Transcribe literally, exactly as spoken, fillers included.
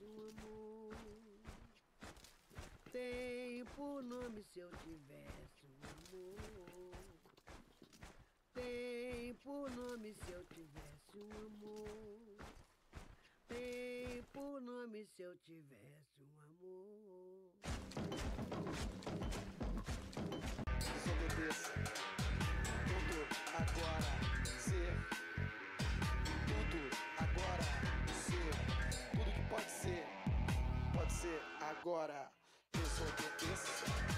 um amor. Tem por nome se eu tivesse um amor. Tem por nome se eu tivesse um amor. Tem por nome se eu tivesse um amor. Desobedeça. Tudo agora ser. Tudo agora ser. Tudo que pode ser, pode ser agora. Desobedeça.